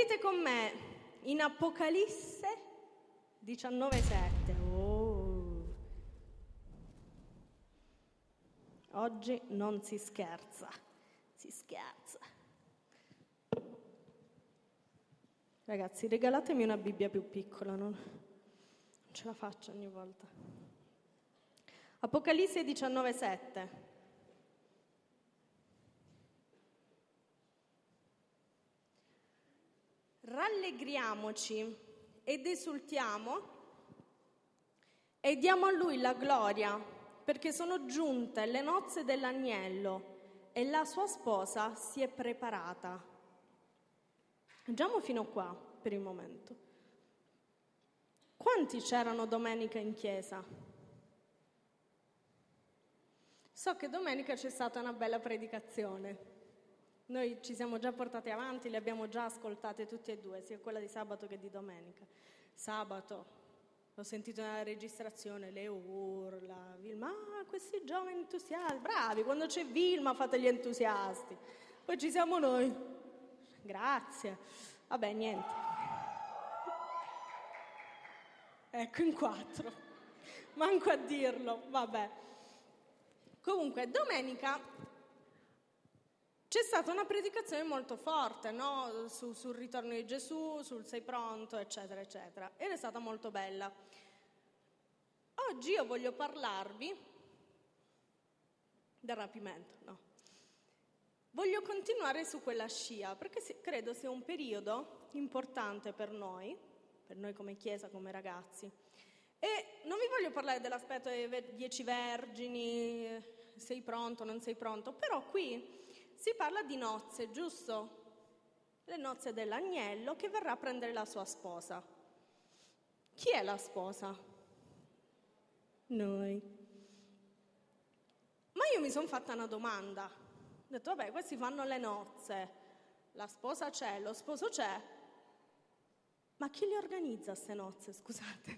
Aprite con me in Apocalisse 19:7. Oggi non si scherza, si scherza. Ragazzi, regalatemi una Bibbia più piccola, non ce la faccio ogni volta. Apocalisse 19:7. Rallegriamoci ed esultiamo e diamo a Lui la gloria, perché sono giunte le nozze dell'agnello e la sua sposa si è preparata. Andiamo fino a qua per il momento. Quanti c'erano domenica in chiesa? So che domenica c'è stata una bella predicazione. Noi ci siamo già portati avanti, le abbiamo già ascoltate tutte e due, sia quella di sabato che di domenica. Sabato, ho sentito nella registrazione le urla, Vilma, questi giovani entusiasti, bravi, quando c'è Vilma fate gli entusiasti. Poi ci siamo noi. Grazie. Vabbè, niente. Ecco, in 4. Manco a dirlo, vabbè. Comunque, domenica c'è stata una predicazione molto forte, no? Sul ritorno di Gesù, sul sei pronto, eccetera, eccetera. Ed è stata molto bella. Oggi io voglio parlarvi del rapimento, no? Voglio continuare su quella scia, perché credo sia un periodo importante per noi come Chiesa, come ragazzi. E non vi voglio parlare dell'aspetto dei 10 vergini, sei pronto, non sei pronto, però qui si parla di nozze, giusto? Le nozze dell'agnello che verrà a prendere la sua sposa. Chi è la sposa? Noi. Ma io mi sono fatta una domanda. Ho detto, vabbè, questi fanno le nozze, la sposa c'è, lo sposo c'è, ma chi le organizza queste nozze, scusate?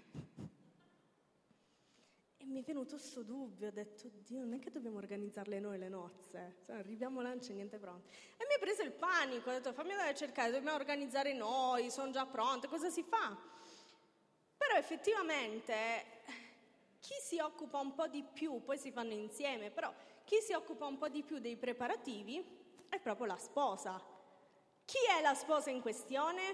E mi è venuto questo dubbio, ho detto, Dio, non è che dobbiamo organizzarle noi le nozze, arriviamo là, non c'è niente pronto. E mi è preso il panico, ho detto, fammi andare a cercare, dobbiamo organizzare noi, sono già pronte, cosa si fa? Però effettivamente chi si occupa un po' di più, poi si fanno insieme, però chi si occupa un po' di più dei preparativi è proprio la sposa. Chi è la sposa in questione?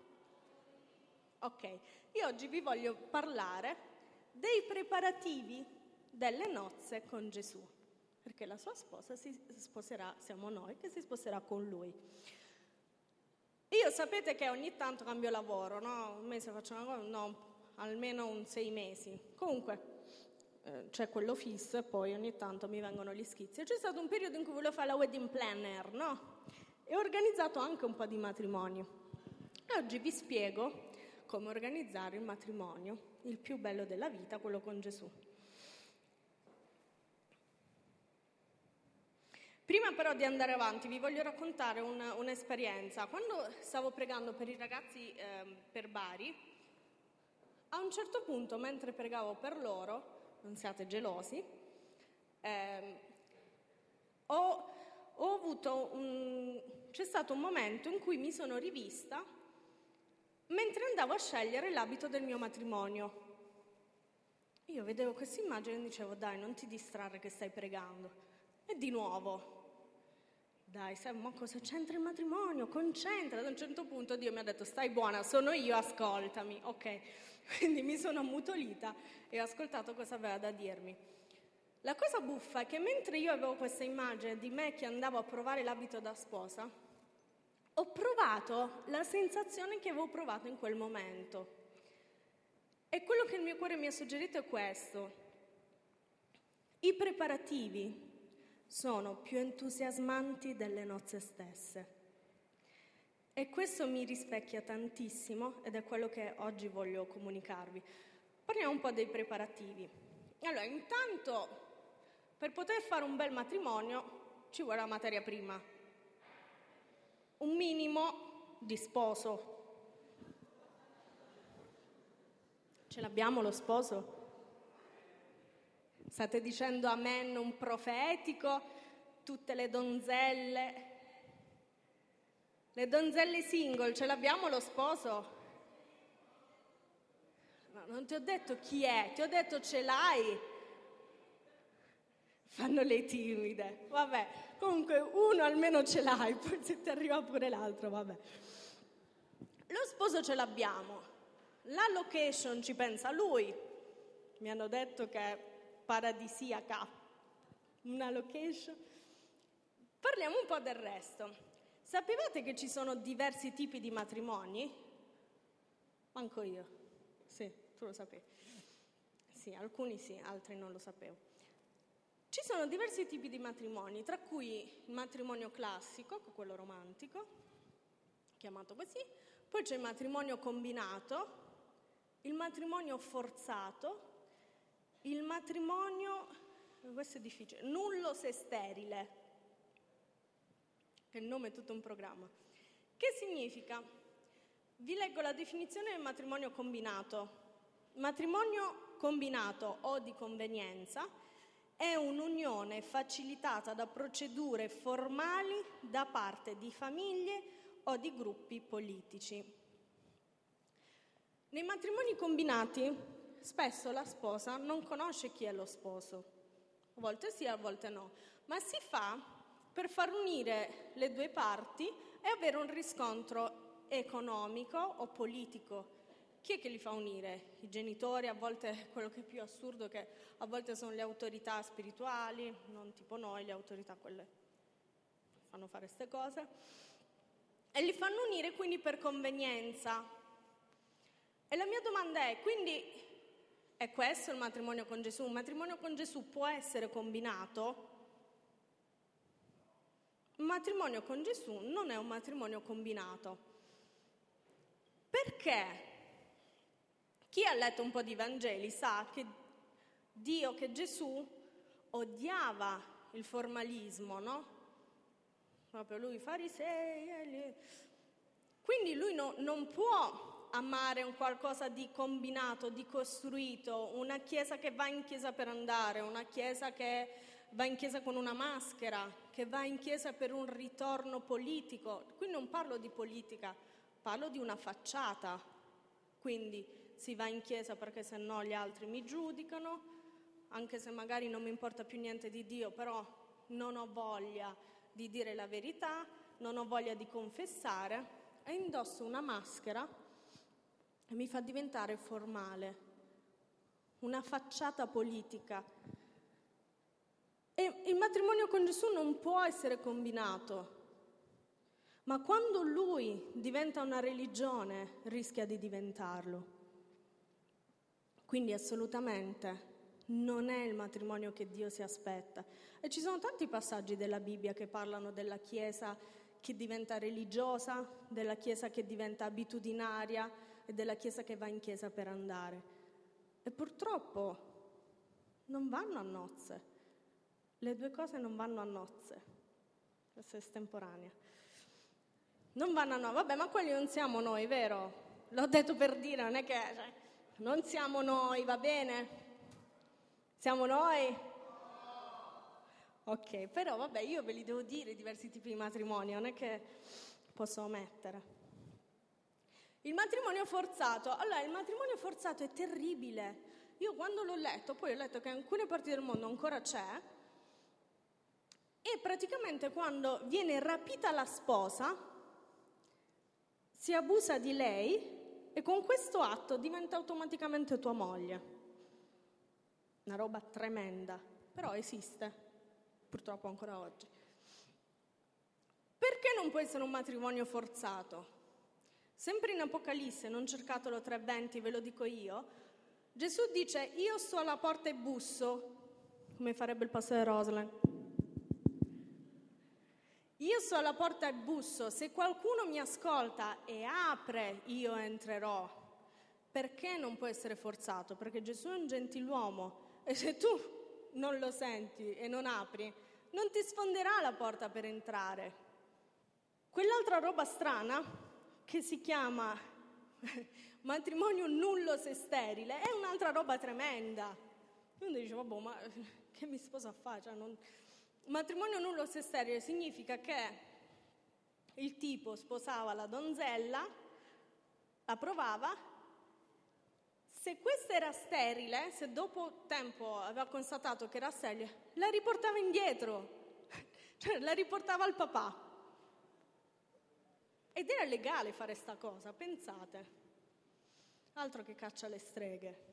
Ok, io oggi vi voglio parlare dei preparativi delle nozze con Gesù, perché la sua sposa si sposerà, siamo noi che si sposerà con lui. Io sapete che ogni tanto cambio lavoro, no? Un mese faccio una cosa, no, almeno un 6 mesi. Comunque c'è quello fisso e poi ogni tanto mi vengono gli schizzi. C'è stato un periodo in cui volevo fare la wedding planner, no? E ho organizzato anche un po' di matrimonio. E oggi vi spiego come organizzare il matrimonio, il più bello della vita, quello con Gesù. Prima però di andare avanti vi voglio raccontare un'esperienza. Quando stavo pregando per i ragazzi per Bari, a un certo punto, mentre pregavo per loro, non siate gelosi, c'è stato un momento in cui mi sono rivista mentre andavo a scegliere l'abito del mio matrimonio. Io vedevo questa immagine e dicevo, dai, non ti distrarre che stai pregando. E di nuovo, dai, sai, ma cosa c'entra il matrimonio? Concentrati. Ad un certo punto Dio mi ha detto, stai buona, sono io, ascoltami. Ok, quindi mi sono ammutolita e ho ascoltato cosa aveva da dirmi. La cosa buffa è che mentre io avevo questa immagine di me che andavo a provare l'abito da sposa, ho provato la sensazione che avevo provato in quel momento. E quello che il mio cuore mi ha suggerito è questo. I preparativi sono più entusiasmanti delle nozze stesse. E questo mi rispecchia tantissimo ed è quello che oggi voglio comunicarvi. Parliamo un po' dei preparativi. Allora, intanto, per poter fare un bel matrimonio ci vuole la materia prima. Un minimo di sposo. Ce l'abbiamo lo sposo? State dicendo amen un profetico? Tutte le donzelle? Le donzelle single, ce l'abbiamo lo sposo? No, non ti ho detto chi è, ti ho detto ce l'hai. Fanno le timide. Vabbè, comunque uno almeno ce l'hai, poi se ti arriva pure l'altro, vabbè. Lo sposo ce l'abbiamo. La location ci pensa lui. Mi hanno detto che è paradisiaca. Una location. Parliamo un po' del resto. Sapevate che ci sono diversi tipi di matrimoni? Manco io. Sì, tu lo sapevi. Sì, alcuni sì, altri non lo sapevo. Ci sono diversi tipi di matrimoni, tra cui il matrimonio classico, quello romantico, chiamato così, poi c'è il matrimonio combinato, il matrimonio forzato, il matrimonio, questo è difficile, nullo se sterile, che il nome è tutto un programma. Che significa? Vi leggo la definizione del matrimonio combinato. Matrimonio combinato o di convenienza è un'unione facilitata da procedure formali da parte di famiglie o di gruppi politici. Nei matrimoni combinati spesso la sposa non conosce chi è lo sposo, a volte sì, a volte no, ma si fa per far unire le due parti e avere un riscontro economico o politico. Chi è che li fa unire? I genitori, a volte quello che è più assurdo che a volte sono le autorità spirituali, non tipo noi, le autorità quelle fanno fare queste cose, e li fanno unire quindi per convenienza. E la mia domanda è, quindi è questo il matrimonio con Gesù? Un matrimonio con Gesù può essere combinato? Un matrimonio con Gesù non è un matrimonio combinato. Perché? Chi ha letto un po' di Vangeli sa che Dio, che Gesù odiava il formalismo, no? Proprio lui, farisei. Quindi lui non può amare un qualcosa di combinato, di costruito, una chiesa che va in chiesa per andare, una chiesa che va in chiesa con una maschera, che va in chiesa per un ritorno politico. Qui non parlo di politica, parlo di una facciata. Quindi si va in chiesa perché se no gli altri mi giudicano, anche se magari non mi importa più niente di Dio, però non ho voglia di dire la verità, non ho voglia di confessare, e indosso una maschera e mi fa diventare formale, una facciata politica. E il matrimonio con Gesù non può essere combinato, ma quando lui diventa una religione rischia di diventarlo. Quindi assolutamente non è il matrimonio che Dio si aspetta. E ci sono tanti passaggi della Bibbia che parlano della Chiesa che diventa religiosa, della Chiesa che diventa abitudinaria e della Chiesa che va in chiesa per andare. E purtroppo non vanno a nozze. Le due cose non vanno a nozze. Questa è estemporanea. Non vanno a nozze. Vabbè, ma quelli non siamo noi, vero? L'ho detto per dire, non è che... non siamo noi, va bene? Siamo noi? Ok, però vabbè, io ve li devo dire i diversi tipi di matrimonio, non è che posso omettere. Il matrimonio forzato. Allora, il matrimonio forzato è terribile. Io quando l'ho letto, poi ho letto che in alcune parti del mondo ancora c'è, e praticamente quando viene rapita la sposa, si abusa di lei, e con questo atto diventa automaticamente tua moglie. Una roba tremenda, però esiste, purtroppo ancora oggi. Perché non può essere un matrimonio forzato? Sempre in Apocalisse, non cercatelo 3:20, ve lo dico io, Gesù dice: io sto alla porta e busso, come farebbe il pastore Roslen. Io sto alla porta e busso, se qualcuno mi ascolta e apre, io entrerò. Perché non può essere forzato? Perché Gesù è un gentiluomo e se tu non lo senti e non apri, non ti sfonderà la porta per entrare. Quell'altra roba strana, che si chiama matrimonio nullo se sterile, è un'altra roba tremenda. Uno dice, vabbè, ma che mi sposo a fare? Matrimonio nullo se sterile significa che il tipo sposava la donzella, la provava, se questa era sterile, se dopo tempo aveva constatato che era sterile, la riportava indietro, cioè la riportava al papà. Ed era legale fare sta cosa, pensate. Altro che caccia alle streghe.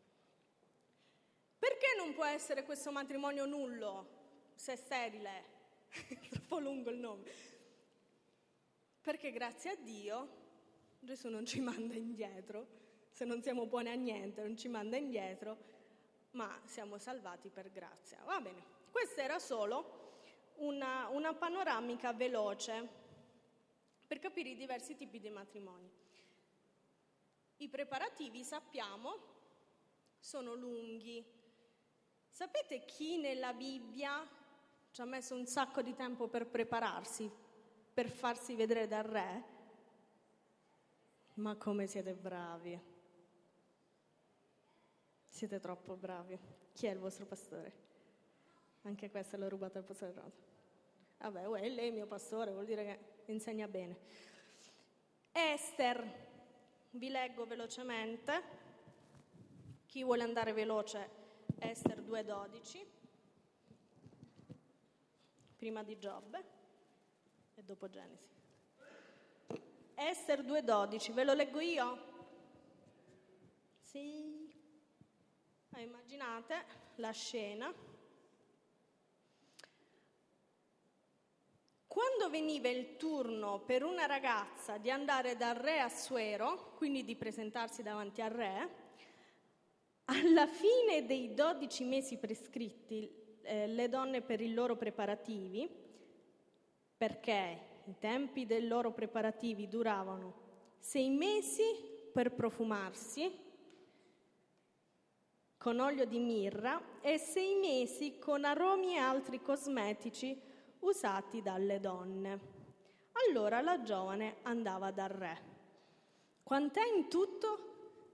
Perché non può essere questo matrimonio nullo, se è sterile? Troppo lungo il nome. Perché grazie a Dio Gesù non ci manda indietro, se non siamo buoni a niente non ci manda indietro, ma siamo salvati per grazia. Va bene, questa era solo una panoramica veloce per capire i diversi tipi di matrimoni. I preparativi, sappiamo, sono lunghi. Sapete chi nella Bibbia ci ha messo un sacco di tempo per prepararsi, per farsi vedere dal re? Ma come siete bravi! Siete troppo bravi. Chi è il vostro pastore? Anche questa l'ho rubata al pastore Rosa. Vabbè, lei è il mio pastore, vuol dire che insegna bene. Ester, vi leggo velocemente. Chi vuole andare veloce, Ester 2,12, prima di Giobbe e dopo Genesi. Ester 2,12, ve lo leggo io? Sì. Immaginate la scena. Quando veniva il turno per una ragazza di andare dal re Assuero, quindi di presentarsi davanti al re, alla fine dei 12 mesi prescritti, le donne per i loro preparativi, perché i tempi dei loro preparativi duravano 6 mesi per profumarsi con olio di mirra e 6 mesi con aromi e altri cosmetici usati dalle donne. Allora la giovane andava dal re. Quant'è in tutto?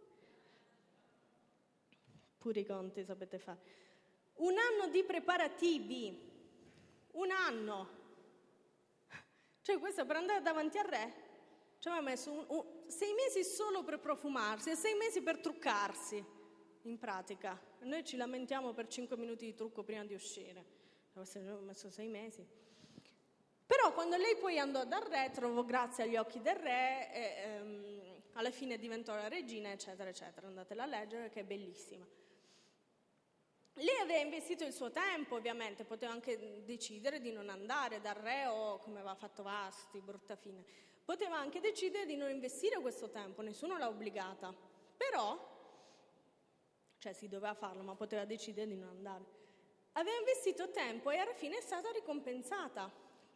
Pure i conti sapete fare. 1 anno di preparativi. 1 anno. Cioè questa per andare davanti al re ci aveva messo 6 mesi solo per profumarsi e 6 mesi per truccarsi. In pratica, noi ci lamentiamo per 5 minuti di trucco prima di uscire. Ho messo 6 mesi. Però quando lei poi andò dal re, trovò grazia agli occhi del re e alla fine diventò la regina, eccetera, eccetera. Andatela a leggere, che è bellissima. Lei aveva investito il suo tempo, ovviamente, poteva anche decidere di non andare dal re o, come aveva fatto Vasti, brutta fine. Poteva anche decidere di non investire questo tempo, nessuno l'ha obbligata. Però, cioè si doveva farlo, ma poteva decidere di non andare. Aveva investito tempo e alla fine è stata ricompensata.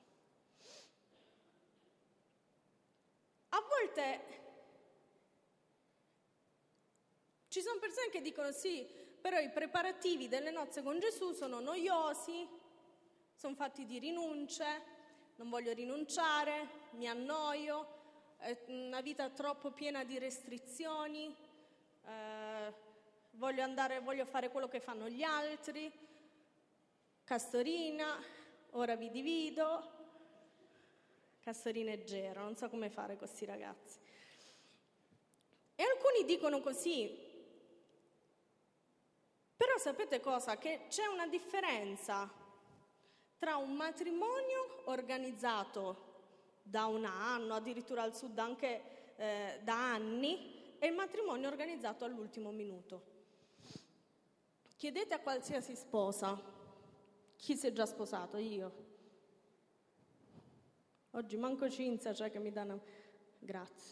A volte ci sono persone che dicono sì, però i preparativi delle nozze con Gesù sono noiosi, sono fatti di rinunce, non voglio rinunciare, mi annoio, è una vita troppo piena di restrizioni, voglio fare quello che fanno gli altri, Castorina, ora vi divido, Castorina e Gero, non so come fare con questi ragazzi. E alcuni dicono così, però sapete cosa? Che c'è una differenza tra un matrimonio organizzato da 1 anno, addirittura al sud anche da anni, e il matrimonio organizzato all'ultimo minuto. Chiedete a qualsiasi sposa, chi si è già sposato? Io. Oggi manco Cinzia, cioè che mi danno... Grazie.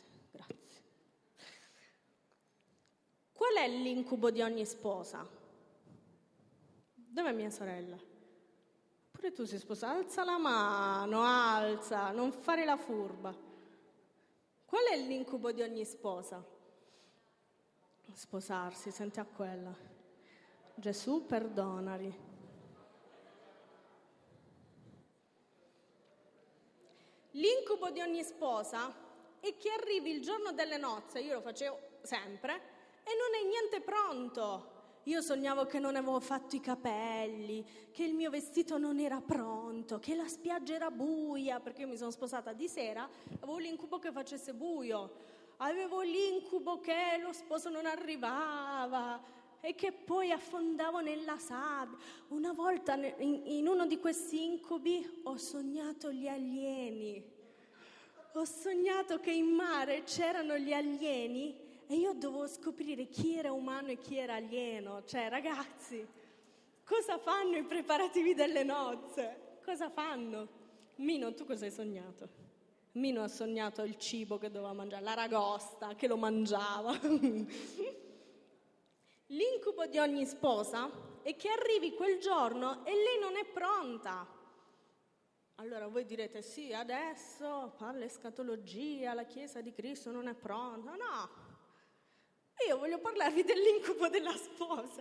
Qual è l'incubo di ogni sposa? Dov'è mia sorella? Pure tu sei sposa, alza la mano, alza, non fare la furba. Qual è l'incubo di ogni sposa? Sposarsi, senti a quella. Gesù perdonali. L'incubo di ogni sposa è che arrivi il giorno delle nozze, io lo facevo sempre, e non è niente pronto. io sognavo che non avevo fatto i capelli, che il mio vestito non era pronto, che la spiaggia era buia, perché io mi sono sposata di sera, avevo l'incubo che facesse buio, avevo l'incubo che lo sposo non arrivava e che poi affondavo nella sabbia. Una volta in uno di questi incubi ho sognato gli alieni. Ho sognato che in mare c'erano gli alieni e io dovevo scoprire chi era umano e chi era alieno. Cioè, ragazzi, cosa fanno i preparativi delle nozze? Cosa fanno? Mino, tu cosa hai sognato? Mino ha sognato il cibo che doveva mangiare, l'aragosta che lo mangiava. L'incubo di ogni sposa è che arrivi quel giorno e lei non è pronta. Allora voi direte, sì, adesso parla escatologia, la Chiesa di Cristo non è pronta. No, io voglio parlarvi dell'incubo della sposa.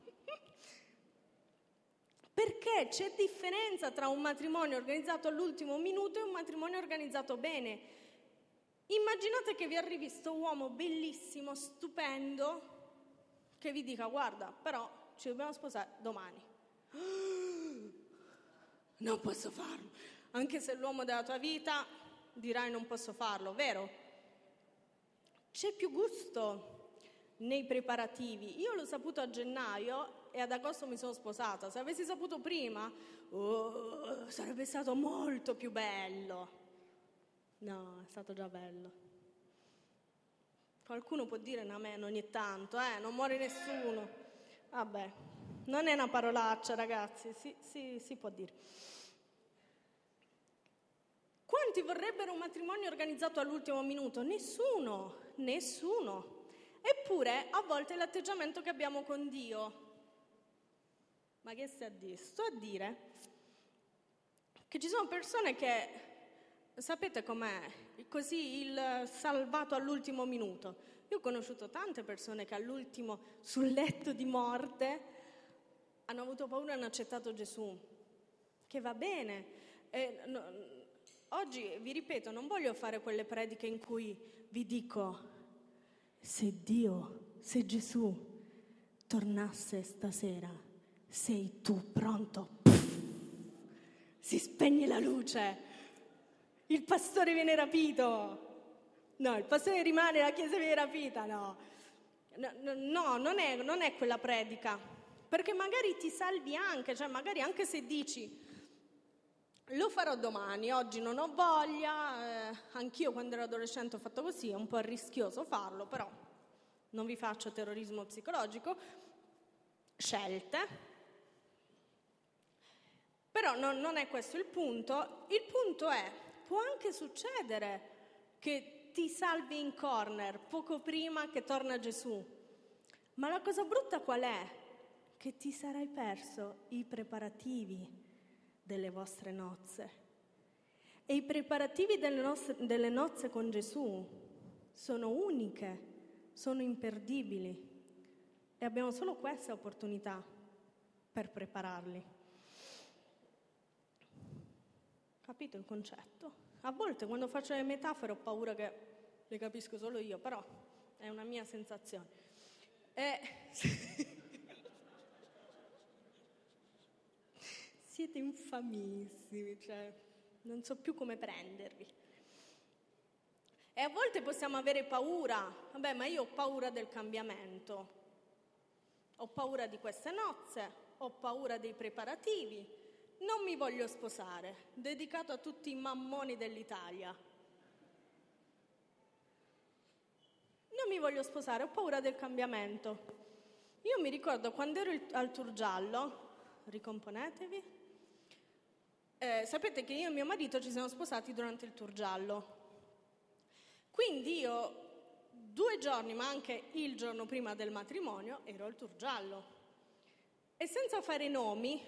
Perché c'è differenza tra un matrimonio organizzato all'ultimo minuto e un matrimonio organizzato bene. Immaginate che vi arrivi sto uomo bellissimo, stupendo, che vi dica, guarda, però ci dobbiamo sposare domani. Non posso farlo, anche se l'uomo della tua vita dirai non posso farlo, vero? C'è più gusto nei preparativi. Io l'ho saputo a gennaio e ad agosto mi sono sposata. Se avessi saputo prima, sarebbe stato molto più bello. No, è stato già bello. Qualcuno può dire no, a me ogni tanto, non muore nessuno. Vabbè, non è una parolaccia, ragazzi, si può dire. Quanti vorrebbero un matrimonio organizzato all'ultimo minuto? Nessuno. Eppure, a volte è l'atteggiamento che abbiamo con Dio. Ma che stai a dire? Sto a dire che ci sono persone che, sapete com'è? Così il salvato all'ultimo minuto. Io ho conosciuto tante persone che all'ultimo, sul letto di morte, hanno avuto paura e hanno accettato Gesù. Che va bene. Oggi, vi ripeto, non voglio fare quelle prediche in cui vi dico se Gesù tornasse stasera, sei tu pronto? Si spegne la luce, il pastore viene rapito. No, il pastore rimane, la chiesa viene rapita, no, non è quella predica, perché magari ti salvi anche, cioè magari anche se dici lo farò domani, oggi non ho voglia, anch'io quando ero adolescente ho fatto così, è un po' rischioso farlo, però non vi faccio terrorismo psicologico, scelte. Però non è questo il punto è, può anche succedere che ti salvi in corner poco prima che torna Gesù, ma la cosa brutta qual è? Che ti sarai perso i preparativi delle vostre nozze. E i preparativi delle nozze con Gesù sono uniche, sono imperdibili e abbiamo solo questa opportunità per prepararli. Capito il concetto? A volte quando faccio le metafore ho paura che le capisco solo io, però è una mia sensazione. Siete infamissimi, cioè non so più come prendervi. E a volte possiamo avere paura, vabbè, ma io ho paura del cambiamento, ho paura di queste nozze, ho paura dei preparativi, non mi voglio sposare, dedicato a tutti i mammoni dell'Italia. Non mi voglio sposare, ho paura del cambiamento. Io mi ricordo quando ero al Turgiallo, ricomponetevi, sapete che io e mio marito ci siamo sposati durante il Turgiallo. Quindi io 2 giorni, ma anche il giorno prima del matrimonio, ero al Turgiallo. E senza fare i nomi,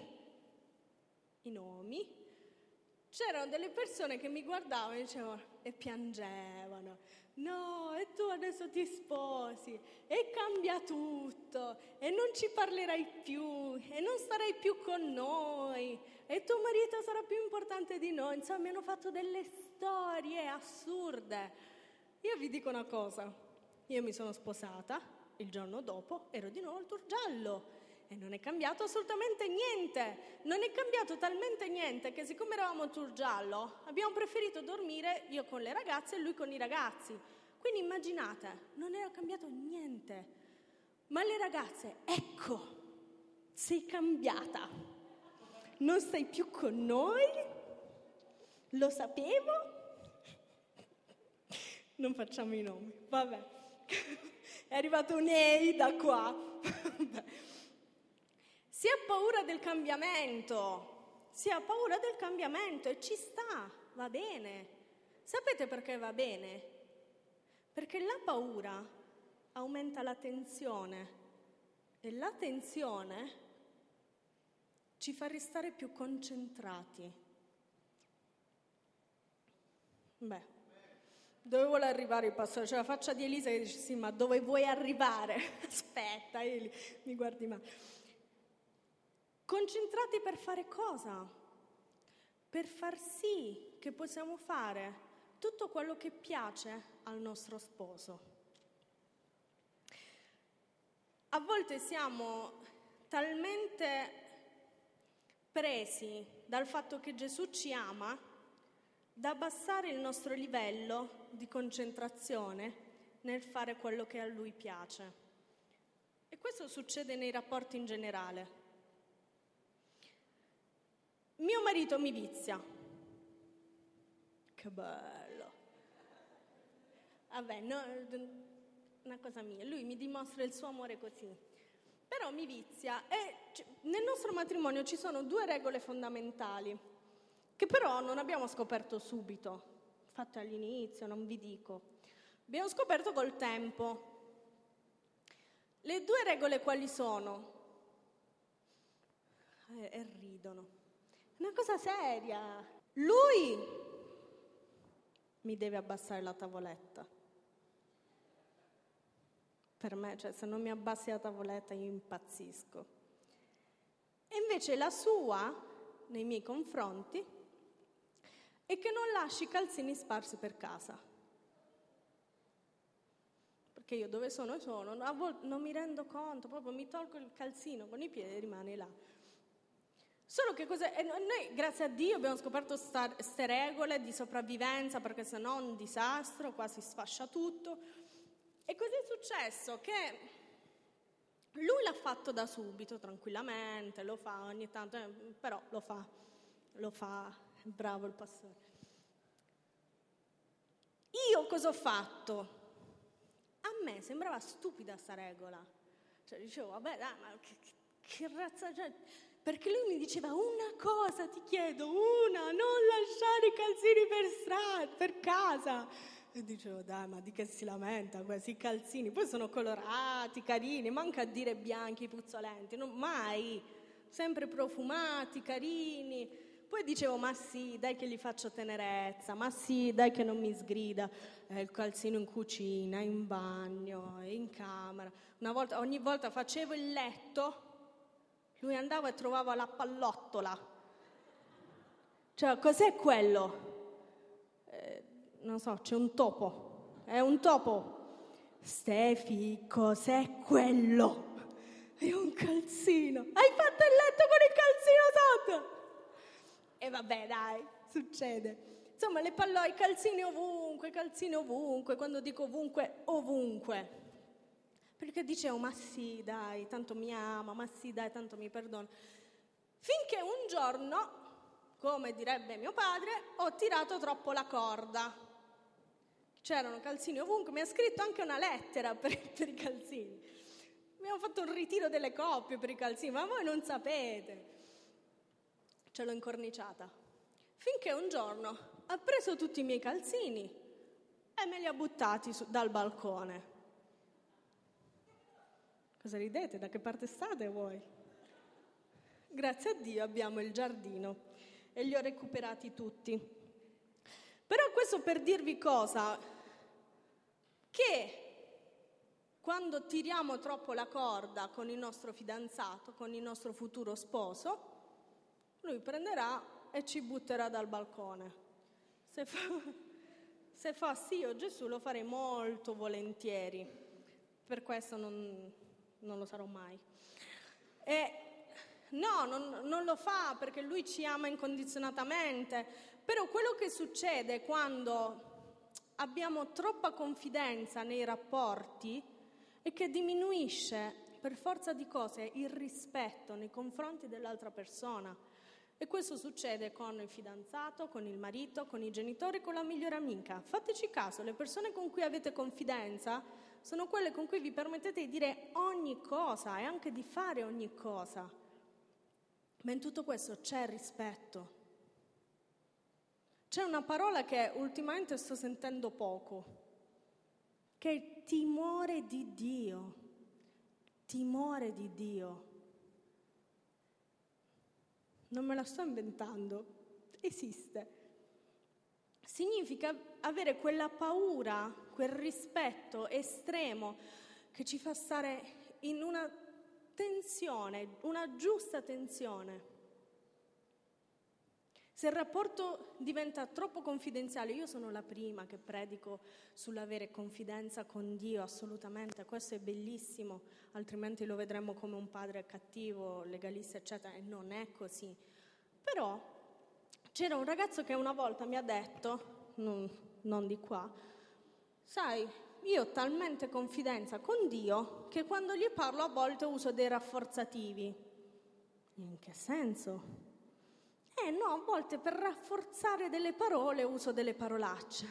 c'erano delle persone che mi guardavano e dicevano, e piangevano. No, e tu adesso ti sposi, e cambia tutto, e non ci parlerai più, e non starai più con noi, e tuo marito sarà più importante di noi. Insomma, mi hanno fatto delle storie assurde. Io vi dico una cosa, io mi sono sposata, il giorno dopo ero di nuovo al tour giallo e non è cambiato assolutamente niente. Non è cambiato talmente niente che siccome eravamo al tour giallo abbiamo preferito dormire io con le ragazze e lui con i ragazzi. Quindi immaginate, non era cambiato niente. Ma le ragazze, ecco, sei cambiata. Non stai più con noi? Lo sapevo? Non facciamo i nomi, vabbè. È arrivato un ehi da qua. Si ha paura del cambiamento. Si ha paura del cambiamento e ci sta, va bene. Sapete perché va bene? Perché la paura aumenta la tensione e la tensione ci fa restare più concentrati. Dove vuole arrivare il pastore? C'è la faccia di Elisa che dice sì, ma dove vuoi arrivare? Aspetta, Eli, mi guardi male. Concentrati per fare cosa? Per far sì che possiamo fare tutto quello che piace al nostro sposo. A volte siamo talmente presi dal fatto che Gesù ci ama da abbassare il nostro livello di concentrazione nel fare quello che a Lui piace. E questo succede nei rapporti in generale. Mio marito mi vizia. Che bello. Vabbè, no, una cosa mia. Lui mi dimostra il suo amore così. Però mi vizia e nel nostro matrimonio ci sono 2 regole fondamentali che però non abbiamo scoperto subito, fatte all'inizio, non vi dico. Abbiamo scoperto col tempo. Le 2 regole quali sono? E ridono. Una cosa seria. Lui mi deve abbassare la tavoletta. Per me, cioè, se non mi abbassi la tavoletta io impazzisco. E invece la sua, nei miei confronti, è che non lasci calzini sparsi per casa. Perché io dove sono, a volte non mi rendo conto, proprio mi tolgo il calzino con i piedi e rimane là. Solo che noi, grazie a Dio, abbiamo scoperto queste regole di sopravvivenza, perché sennò è un disastro, qua si sfascia tutto. E così è successo che lui l'ha fatto da subito, tranquillamente, lo fa ogni tanto, però lo fa, bravo il pastore. Io cosa ho fatto? A me sembrava stupida sta regola. Cioè dicevo, vabbè dai, ma che razza c'è? Perché lui mi diceva una cosa, ti chiedo, non lasciare i calzini per casa. E dicevo, dai, ma di che si lamenta questi calzini? Poi sono colorati, carini, manca a dire bianchi, puzzolenti, mai, sempre profumati, carini. Poi dicevo, ma sì, dai che gli faccio tenerezza, ma sì, dai che non mi sgrida. Il calzino in cucina, in bagno, in camera. Ogni volta facevo il letto, lui andava e trovava la pallottola. Cioè, cos'è quello? Non so, c'è un topo. È un topo. Stefi, cos'è quello? È un calzino. Hai fatto il letto con il calzino sotto? E vabbè, dai, succede. Insomma, i calzini ovunque. Quando dico ovunque. Perché dicevo, ma sì, dai, tanto mi ama, ma sì, dai, tanto mi perdona. Finché un giorno, come direbbe mio padre, ho tirato troppo la corda. C'erano calzini ovunque, mi ha scritto anche una lettera per i calzini. Abbiamo fatto un ritiro delle coppie per i calzini, ma voi non sapete. Ce l'ho incorniciata. Finché un giorno ha preso tutti i miei calzini e me li ha buttati dal balcone. Cosa ridete? Da che parte state voi? Grazie a Dio abbiamo il giardino e li ho recuperati tutti. Però questo per dirvi cosa? Che quando tiriamo troppo la corda con il nostro fidanzato, con il nostro futuro sposo, lui prenderà e ci butterà dal balcone. Se fossi io Gesù lo farei molto volentieri. per questo non lo sarò mai. E no, non lo fa perché lui ci ama incondizionatamente, però quello che succede quando abbiamo troppa confidenza nei rapporti è che diminuisce per forza di cose il rispetto nei confronti dell'altra persona. E questo succede con il fidanzato, con il marito, con i genitori, con la migliore amica. Fateci caso, le persone con cui avete confidenza sono quelle con cui vi permettete di dire ogni cosa e anche di fare ogni cosa. Ma in tutto questo c'è rispetto. C'è una parola che ultimamente sto sentendo poco, che è il timore di Dio. Timore di Dio. Non me la sto inventando, esiste. Significa avere quella paura, quel rispetto estremo che ci fa stare in una tensione, una giusta tensione. Se il rapporto diventa troppo confidenziale, io sono la prima che predico sull'avere confidenza con Dio, assolutamente, questo è bellissimo, altrimenti lo vedremmo come un padre cattivo, legalista, eccetera, e non è così. Però c'era un ragazzo che una volta mi ha detto, non di qua, sai, io ho talmente confidenza con Dio che quando gli parlo a volte uso dei rafforzativi. In che senso? No, a volte per rafforzare delle parole uso delle parolacce.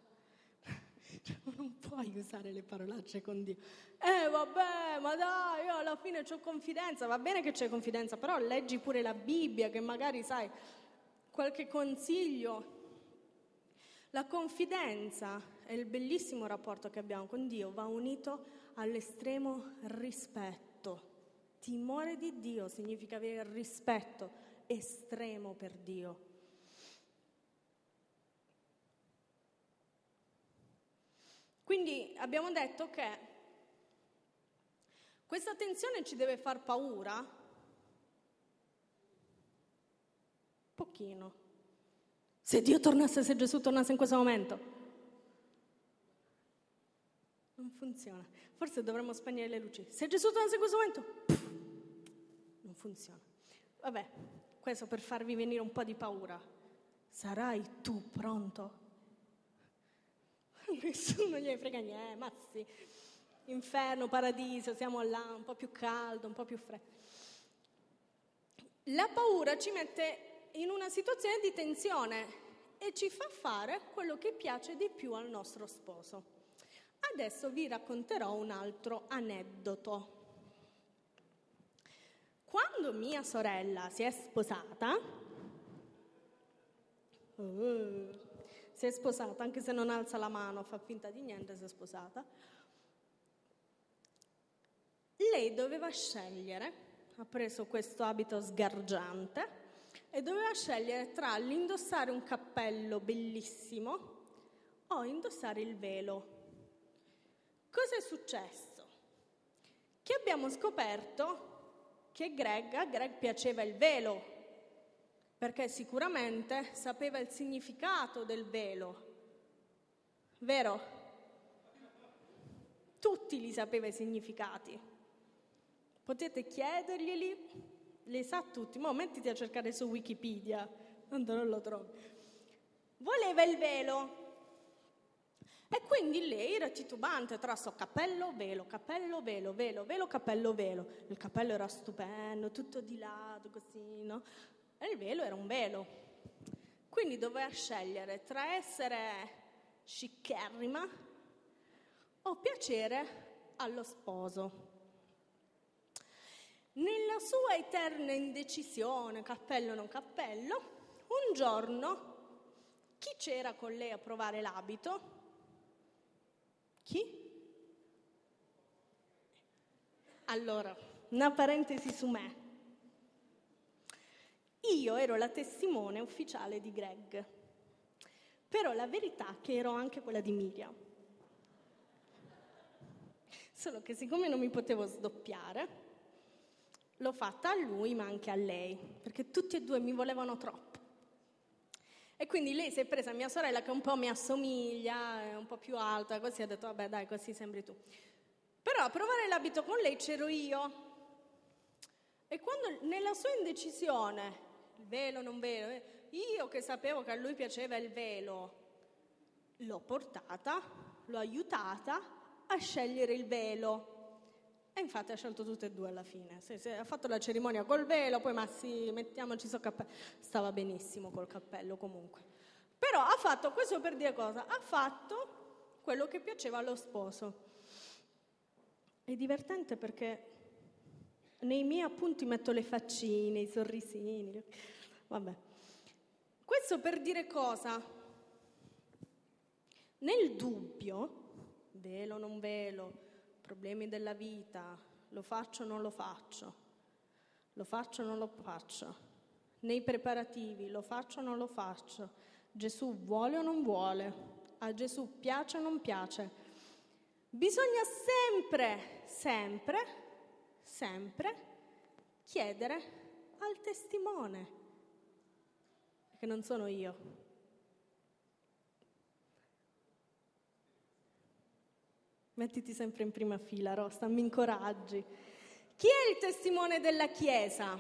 Non puoi usare le parolacce con Dio. Vabbè, ma dai, io alla fine c'ho confidenza. Va bene che c'è confidenza, però leggi pure la Bibbia, che magari sai qualche consiglio. La confidenza e il bellissimo rapporto che abbiamo con Dio va unito all'estremo rispetto. Timore di Dio significa avere rispetto estremo per Dio. Quindi abbiamo detto che questa tensione ci deve far paura? Pochino. Se Dio tornasse, se Gesù tornasse in questo momento. Non funziona. Forse dovremmo spegnere le luci. Se Gesù tornasse in questo momento. Non funziona. Vabbè. Questo per farvi venire un po' di paura. Sarai tu pronto? Nessuno gliene frega niente, ma sì. Inferno, paradiso, siamo là, un po' più caldo, un po' più freddo. La paura ci mette in una situazione di tensione e ci fa fare quello che piace di più al nostro sposo. Adesso vi racconterò un altro aneddoto. Quando mia sorella si è sposata, anche se non alza la mano, fa finta di niente, si è sposata, lei doveva scegliere, ha preso questo abito sgargiante e doveva scegliere tra l'indossare un cappello bellissimo o indossare il velo. Cosa è successo? Che abbiamo scoperto che a Greg piaceva il velo, perché sicuramente sapeva il significato del velo, vero? Tutti li sapeva i significati. Potete chiederglieli, li sa tutti. Ma mettiti a cercare su Wikipedia, tanto non lo trovi. Voleva il velo. E quindi lei era titubante tra sto cappello, velo, cappello, velo, velo, velo, cappello, velo. Il cappello era stupendo, tutto di lato, così, no? E il velo era un velo. Quindi doveva scegliere tra essere sciccherrima o piacere allo sposo. Nella sua eterna indecisione, cappello o non cappello, un giorno chi c'era con lei a provare l'abito? Chi? Allora, una parentesi su me. Io ero la testimone ufficiale di Greg, però la verità è che ero anche quella di Miriam. Solo che siccome non mi potevo sdoppiare, l'ho fatta a lui ma anche a lei, perché tutti e due mi volevano troppo. E quindi lei si è presa mia sorella che un po' mi assomiglia, è un po' più alta, così ha detto vabbè dai, così sembri tu. Però a provare l'abito con lei c'ero io. E quando nella sua indecisione, il velo, non velo, io che sapevo che a lui piaceva il velo, l'ho portata, l'ho aiutata a scegliere il velo. E infatti ha scelto tutte e due alla fine. Ha fatto la cerimonia col velo, poi ma sì, mettiamoci sul cappello. Stava benissimo col cappello comunque. Però ha fatto, questo per dire cosa? Ha fatto quello che piaceva allo sposo. È divertente perché nei miei appunti metto le faccine, i sorrisini. Vabbè. Questo per dire cosa? Nel dubbio, velo, non velo, problemi della vita, lo faccio o non lo faccio, lo faccio o non lo faccio, nei preparativi, lo faccio o non lo faccio, Gesù vuole o non vuole, a Gesù piace o non piace. Bisogna sempre chiedere al testimone, che non sono io. Mettiti sempre in prima fila, Rosta, mi incoraggi. Chi è il testimone della Chiesa?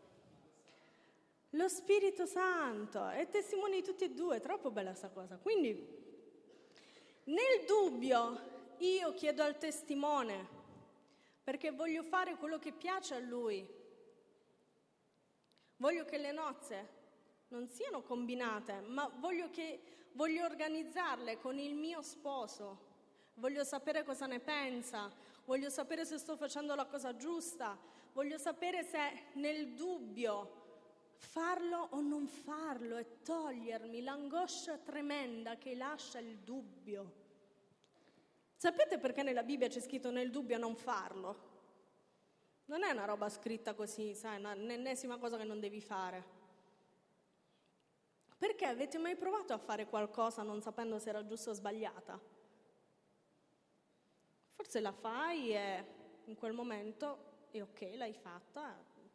Lo Spirito Santo, è testimone di tutti e due, è troppo bella sta cosa. Quindi, nel dubbio, io chiedo al testimone, perché voglio fare quello che piace a lui. Voglio che le nozze non siano combinate, ma voglio organizzarle con il mio sposo. Voglio sapere cosa ne pensa, voglio sapere se sto facendo la cosa giusta, voglio sapere se nel dubbio farlo o non farlo e togliermi l'angoscia tremenda che lascia il dubbio. Sapete perché nella Bibbia c'è scritto nel dubbio non farlo? Non è una roba scritta così, sai, l'ennesima cosa che non devi fare. Perché avete mai provato a fare qualcosa non sapendo se era giusta o sbagliata? Forse la fai e in quel momento è ok, l'hai fatta.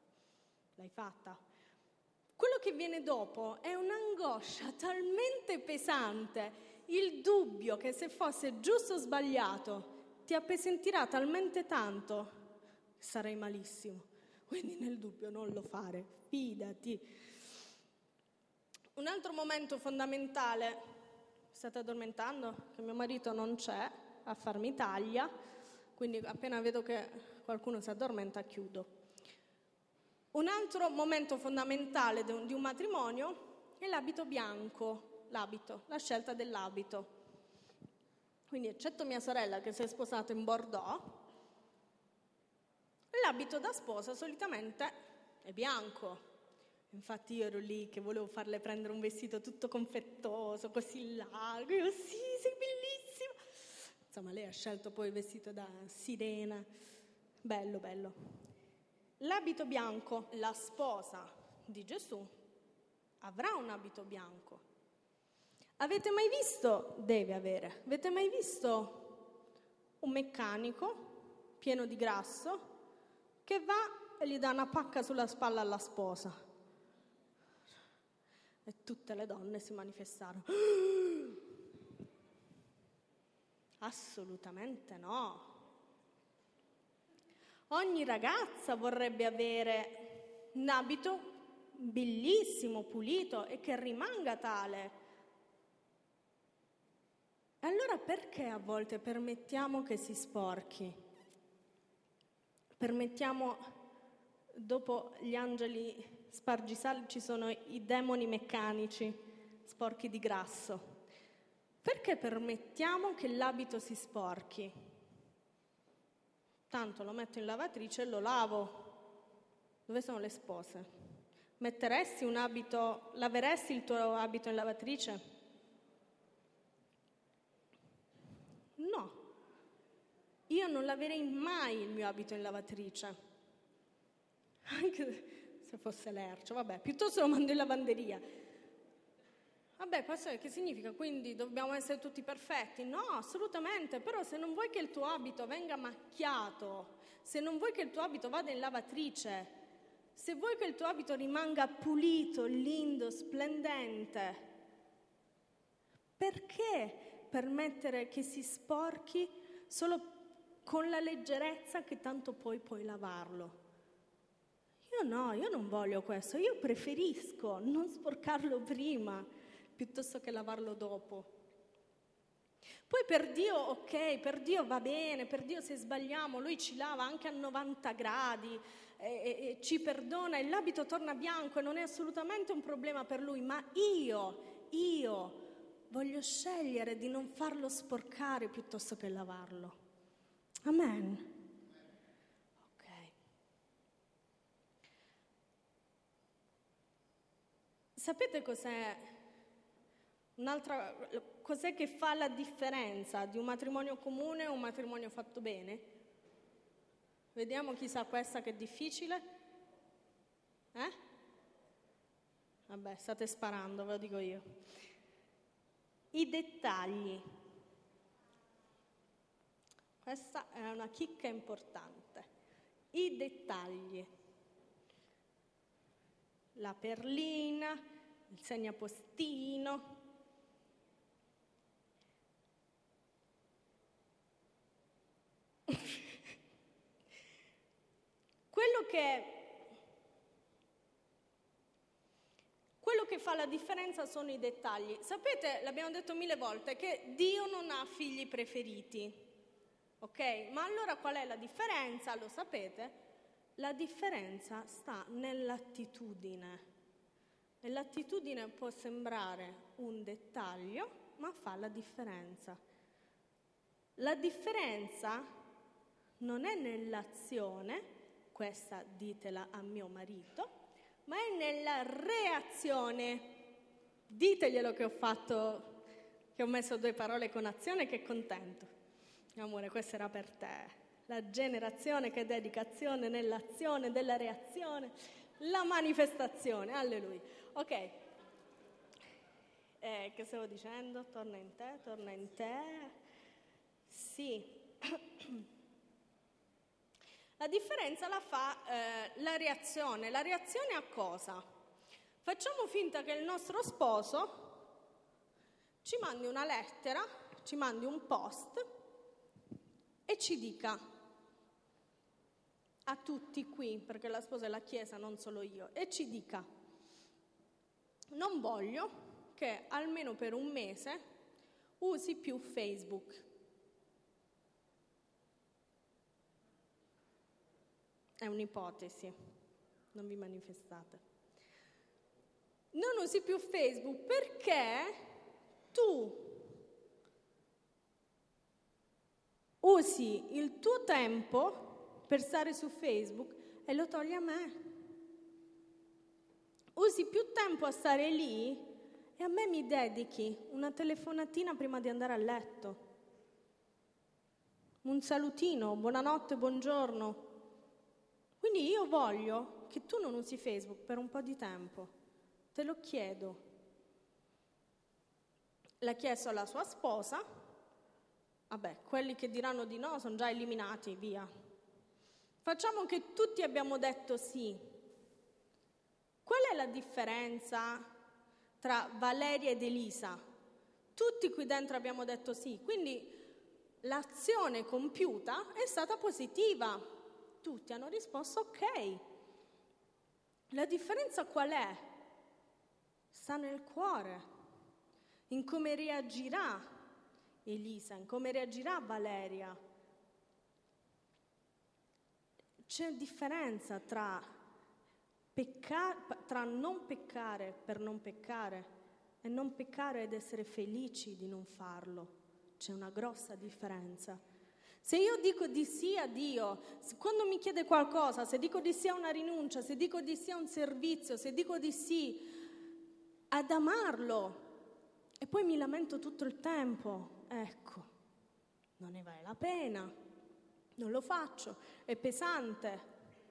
Quello che viene dopo è un'angoscia talmente pesante, il dubbio che se fosse giusto o sbagliato ti appesantirà talmente tanto che sarai malissimo. Quindi nel dubbio non lo fare, fidati. Un altro momento fondamentale, state addormentando? Che mio marito non c'è a farmi taglia, quindi appena vedo che qualcuno si addormenta chiudo. Un altro momento fondamentale di un matrimonio è l'abito bianco, la scelta dell'abito. Quindi eccetto mia sorella che si è sposata in Bordeaux, l'abito da sposa solitamente è bianco. Infatti io ero lì che volevo farle prendere un vestito tutto confettoso, così largo, io sì, sei bellissima. Insomma, lei ha scelto poi il vestito da sirena, bello. L'abito bianco, la sposa di Gesù, avrà un abito bianco. Avete mai visto un meccanico pieno di grasso che va e gli dà una pacca sulla spalla alla sposa? E tutte le donne si manifestarono. Assolutamente no. Ogni ragazza vorrebbe avere un abito bellissimo, pulito e che rimanga tale. Allora perché a volte permettiamo che si sporchi? Permettiamo, dopo gli angeli spargisali ci sono i demoni meccanici, sporchi di grasso. Perché permettiamo che l'abito si sporchi? Tanto lo metto in lavatrice e lo lavo. Dove sono le spose? Laveresti il tuo abito in lavatrice? No. Io non laverei mai il mio abito in lavatrice. Anche se fosse lercio, vabbè, piuttosto lo mando in lavanderia. Vabbè, che significa? Quindi dobbiamo essere tutti perfetti? No, assolutamente, però se non vuoi che il tuo abito venga macchiato, se non vuoi che il tuo abito vada in lavatrice, se vuoi che il tuo abito rimanga pulito, lindo, splendente, perché permettere che si sporchi solo con la leggerezza che tanto poi puoi lavarlo. Io non voglio questo, io preferisco non sporcarlo prima piuttosto che lavarlo dopo. Poi per Dio, ok, per Dio va bene, per Dio se sbagliamo, Lui ci lava anche a 90 gradi e ci perdona e l'abito torna bianco e non è assolutamente un problema per Lui, ma io voglio scegliere di non farlo sporcare piuttosto che lavarlo. Amen. Ok. Sapete cos'è che fa la differenza di un matrimonio comune e un matrimonio fatto bene? Vediamo chi sa questa che è difficile. Vabbè, state sparando, ve lo dico io. I dettagli. Questa è una chicca importante. I dettagli. La perlina, il segnapostino. Quello che fa la differenza sono i dettagli. Sapete, l'abbiamo detto 1000 volte, che Dio non ha figli preferiti, ok? Ma allora qual è la differenza? Lo sapete? La differenza sta nell'attitudine. E l'attitudine può sembrare un dettaglio, ma fa la differenza. La differenza non è nell'azione, questa ditela a mio marito, ma è nella reazione. Diteglielo che ho messo 2 parole con azione, che è contento. Amore, questo era per te. La generazione che dedica azione nell'azione della reazione, la manifestazione. Alleluia. Ok. Che stavo dicendo? Torna in te. Sì. La differenza la fa la reazione. La reazione a cosa? Facciamo finta che il nostro sposo ci mandi una lettera, ci mandi un post e ci dica a tutti qui, perché la sposa è la Chiesa, non solo io, e ci dica: non voglio che almeno per un mese usi più Facebook. È un'ipotesi, non vi manifestate. Non usi più Facebook perché tu usi il tuo tempo per stare su Facebook e lo togli a me. Usi più tempo a stare lì e a me mi dedichi una telefonatina prima di andare a letto. Un salutino, buonanotte, buongiorno. Quindi io voglio che tu non usi Facebook per un po' di tempo, te lo chiedo. L'ha chiesto alla sua sposa, vabbè, quelli che diranno di no sono già eliminati, via. Facciamo che tutti abbiamo detto sì. Qual è la differenza tra Valeria ed Elisa? Tutti qui dentro abbiamo detto sì, quindi l'azione compiuta è stata positiva. Tutti hanno risposto ok. La differenza qual è? Sta nel cuore, in come reagirà Elisa, in come reagirà Valeria. C'è differenza tra non peccare per non peccare e non peccare ed essere felici di non farlo. C'è una grossa differenza. Se io dico di sì a Dio, quando mi chiede qualcosa, se dico di sì a una rinuncia, se dico di sì a un servizio, se dico di sì ad amarlo e poi mi lamento tutto il tempo, ecco, non ne vale la pena, non lo faccio, è pesante.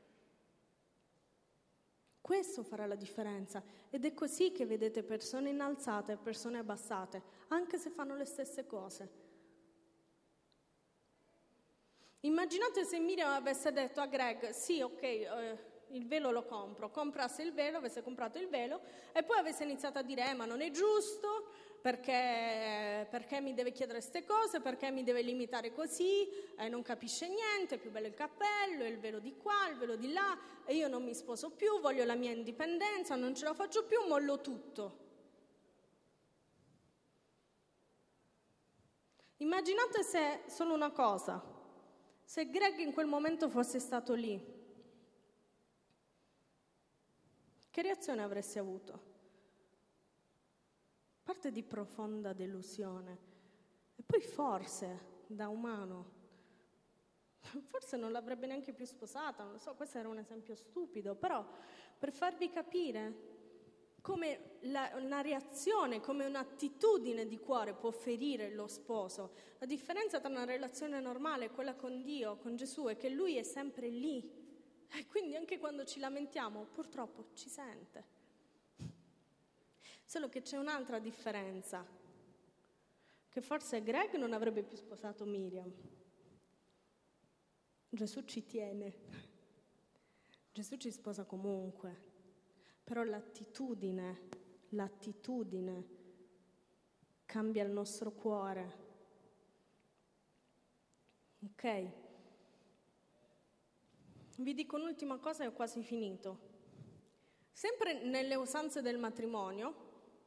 Questo farà la differenza ed è così che vedete persone innalzate e persone abbassate, anche se fanno le stesse cose. Immaginate se Miriam avesse detto a Greg: sì, ok, il velo lo comprasse il velo, avesse comprato il velo e poi avesse iniziato a dire ma non è giusto, perché mi deve chiedere queste cose, perché mi deve limitare così, non capisce niente, è più bello il cappello, il velo di qua, il velo di là, e io non mi sposo più, voglio la mia indipendenza, non ce la faccio più, mollo tutto. Immaginate se, solo una cosa, se Greg in quel momento fosse stato lì, che reazione avresti avuto? Parte di profonda delusione. E poi forse, da umano, forse non l'avrebbe neanche più sposata, non lo so, questo era un esempio stupido, però per farvi capire come una reazione, come un'attitudine di cuore può ferire lo sposo. La differenza tra una relazione normale e quella con Dio, con Gesù, è che Lui è sempre lì. E quindi anche quando ci lamentiamo, purtroppo ci sente. Solo che c'è un'altra differenza, che forse Greg non avrebbe più sposato Miriam. Gesù ci tiene. Gesù ci sposa comunque. Però l'attitudine cambia il nostro cuore. Ok? Vi dico un'ultima cosa e ho quasi finito. Sempre nelle usanze del matrimonio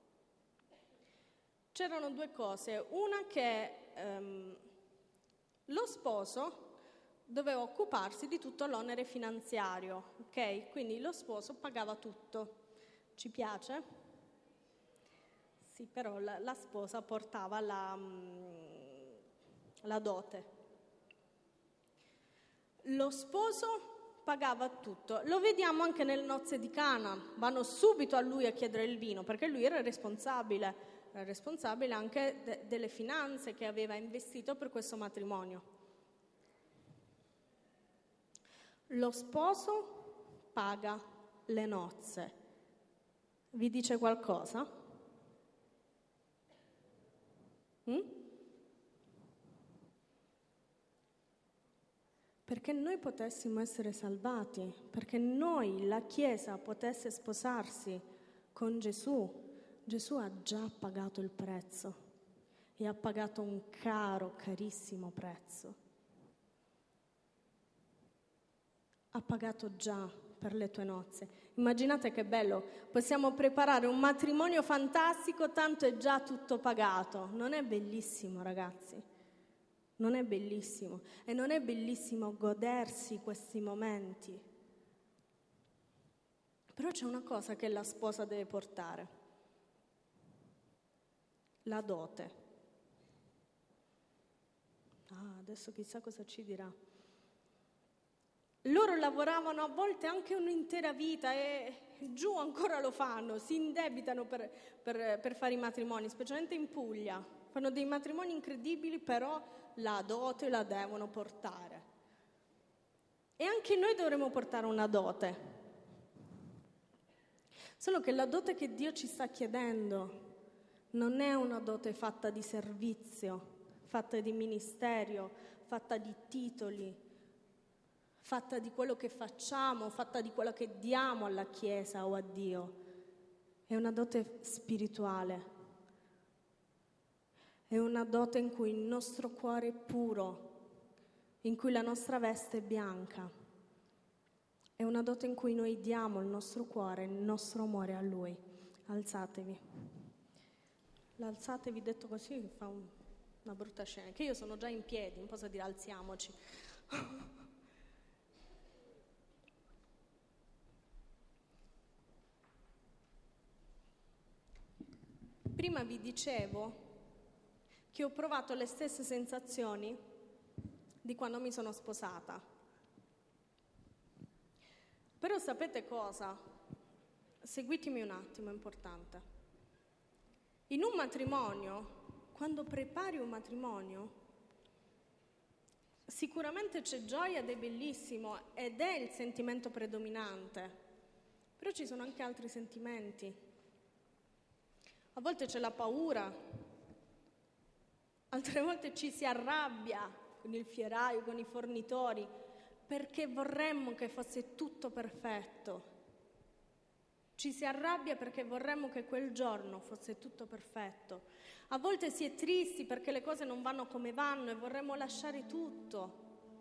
c'erano due cose. Una che lo sposo doveva occuparsi di tutto l'onere finanziario, ok? Quindi lo sposo pagava tutto. Ci piace? Sì, però la sposa portava la dote. Lo sposo pagava tutto. Lo vediamo anche nelle nozze di Cana. Vanno subito a lui a chiedere il vino, perché lui era responsabile anche delle finanze che aveva investito per questo matrimonio. Lo sposo paga le nozze. Vi dice qualcosa? Perché noi potessimo essere salvati, perché noi, la Chiesa, potesse sposarsi con Gesù. Gesù ha già pagato il prezzo e ha pagato un carissimo prezzo. Ha pagato già per le tue nozze. Immaginate che bello, possiamo preparare un matrimonio fantastico, tanto è già tutto pagato. Non è bellissimo, ragazzi? Non è bellissimo? E non è bellissimo godersi questi momenti? Però c'è una cosa che la sposa deve portare: la dote. Adesso chissà cosa ci dirà. Loro lavoravano a volte anche un'intera vita e giù ancora lo fanno, si indebitano per fare i matrimoni, specialmente in Puglia. Fanno dei matrimoni incredibili, però la dote la devono portare. E anche noi dovremo portare una dote. Solo che la dote che Dio ci sta chiedendo non è una dote fatta di servizio, fatta di ministero, fatta di titoli, fatta di quello che facciamo, fatta di quello che diamo alla Chiesa o a Dio. È una dote spirituale. È una dote in cui il nostro cuore è puro, in cui la nostra veste è bianca. È una dote in cui noi diamo il nostro cuore, il nostro amore a Lui. Alzatevi. L'alzatevi detto così fa una brutta scena, che io sono già in piedi, non posso dire alziamoci. Prima vi dicevo che ho provato le stesse sensazioni di quando mi sono sposata. Però sapete cosa? Seguitemi un attimo, è importante. In un matrimonio, quando prepari un matrimonio, sicuramente c'è gioia ed è bellissimo ed è il sentimento predominante, però ci sono anche altri sentimenti. A volte c'è la paura, altre volte ci si arrabbia con il fieraio, con i fornitori, perché vorremmo che fosse tutto perfetto. Ci si arrabbia perché vorremmo che quel giorno fosse tutto perfetto. A volte si è tristi perché le cose non vanno come vanno e vorremmo lasciare tutto.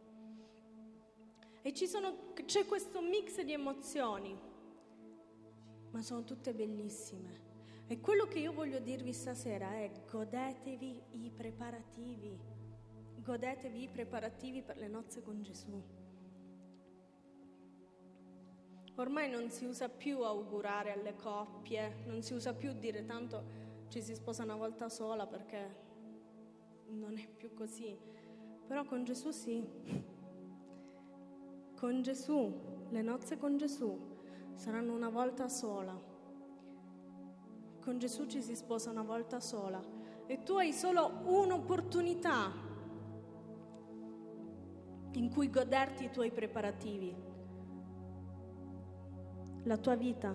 E c'è questo mix di emozioni, ma sono tutte bellissime. E quello che io voglio dirvi stasera è: godetevi i preparativi. Godetevi i preparativi per le nozze con Gesù. Ormai non si usa più augurare alle coppie, non si usa più dire tanto ci si sposa una volta sola, perché non è più così. Però con Gesù sì. Con Gesù, le nozze con Gesù saranno una volta sola. Con Gesù ci si sposa una volta sola e tu hai solo un'opportunità in cui goderti i tuoi preparativi, la tua vita.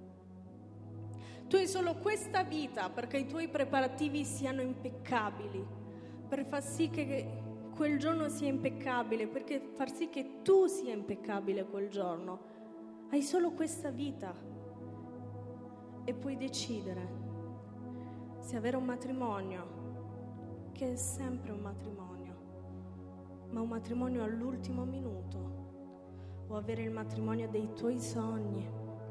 Tu hai solo questa vita perché i tuoi preparativi siano impeccabili, per far sì che quel giorno sia impeccabile, perché far sì che tu sia impeccabile quel giorno. Hai solo questa vita. E puoi decidere se avere un matrimonio, che è sempre un matrimonio, ma un matrimonio all'ultimo minuto, o avere il matrimonio dei tuoi sogni,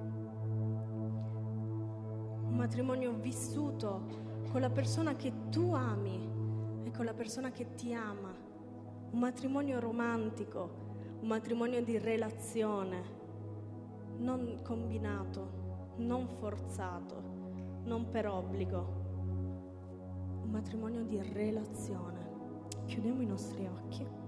un matrimonio vissuto con la persona che tu ami e con la persona che ti ama, un matrimonio romantico, un matrimonio di relazione, non combinato, non forzato, non per obbligo, un matrimonio di relazione. Chiudiamo i nostri occhi.